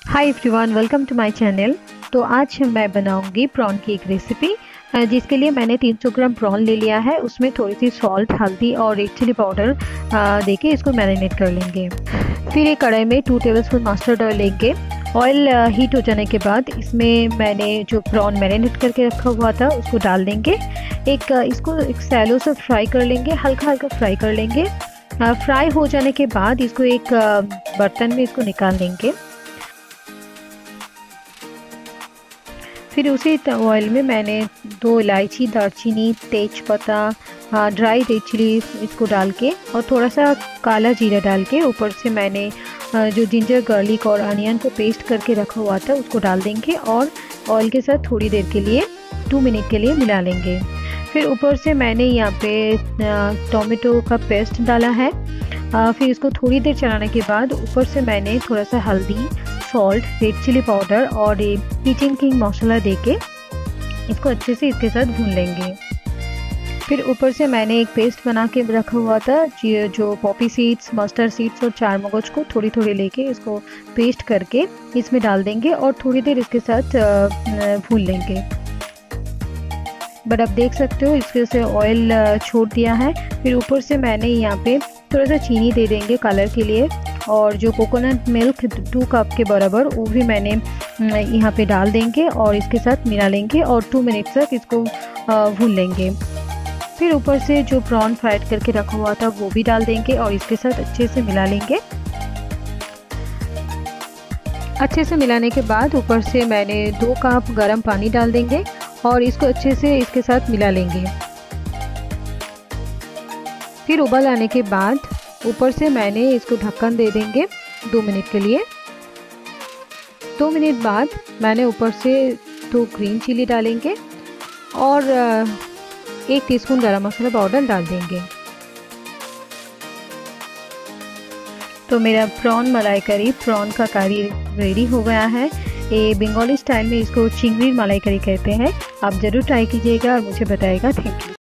Hi everyone, welcome to my channel. तो आज मैं बनाऊंगी प्रॉन की एक रेसिपी, जिसके लिए मैंने 300 ग्राम प्रॉन ले लिया है। उसमें थोड़ी सी सॉल्ट, हल्दी और रेड चिली पाउडर देके इसको मैरिनेट कर लेंगे। फिर एक कढ़ाई में 2 टेबलस्पून मस्टर्ड ऑयल लेंगे। ऑयल हीट हो जाने के बाद इसमें मैंने जो प्रॉन मैरिनेट करके रखा हुआ था उसको डाल देंगे। इसको एक सैलो से फ्राई कर लेंगे, हल्का हल्का फ्राई कर लेंगे। फ्राई हो जाने के बाद इसको एक बर्तन में इसको निकाल लेंगे। फिर उसी ऑयल में मैंने 2 इलायची, दालचीनी, तेज़पत्ता, ड्राई रेड चिली इसको डाल के और थोड़ा सा काला जीरा डाल के ऊपर से मैंने जो जिंजर, गार्लिक और अनियन को पेस्ट करके रखा हुआ था उसको डाल देंगे और ऑयल के साथ थोड़ी देर के लिए 2 मिनट के लिए मिला लेंगे। फिर ऊपर से मैंने यहाँ पे टोमेटो का पेस्ट डाला है। फिर इसको थोड़ी देर चलाने के बाद ऊपर से मैंने थोड़ा सा हल्दी, सॉल्ट, रेड चिली पाउडर और किचन किंग मसाला देके इसको अच्छे से इसके साथ भून लेंगे। फिर ऊपर से मैंने एक पेस्ट बना के रखा हुआ था, जो पॉपी सीड्स, मस्टर्ड सीड्स और चार मगज को थोड़ी थोड़ी लेके इसको पेस्ट करके इसमें डाल देंगे और थोड़ी देर इसके साथ भून लेंगे। बट आप देख सकते हो इसके से ऑयल छोड़ दिया है। फिर ऊपर से मैंने यहाँ पे थोड़ा सा चीनी दे देंगे कलर के लिए, और जो कोकोनट मिल्क 2 कप के बराबर वो भी मैंने यहाँ पे डाल देंगे और इसके साथ मिला लेंगे और 2 मिनट तक इसको भून लेंगे। फिर ऊपर से जो प्रॉन फ्राइड करके रखा हुआ था वो भी डाल देंगे और इसके साथ अच्छे से मिला लेंगे। अच्छे से मिलाने के बाद ऊपर से मैंने 2 कप गर्म पानी डाल देंगे और इसको अच्छे से इसके साथ मिला लेंगे। फिर उबाल आने के बाद ऊपर से मैंने इसको ढक्कन दे देंगे 2 मिनट के लिए। 2 मिनट बाद मैंने ऊपर से 2 ग्रीन चिली डालेंगे और 1 टीस्पून गरम मसाला पाउडर डाल देंगे। तो मेरा प्रॉन मलाई करी, प्रॉन का करी रेडी हो गया है। ये बंगाली स्टाइल में इसको चिंगड़ी मलाई करी कहते हैं। आप ज़रूर ट्राई कीजिएगा और मुझे बताइएगा। Thank you.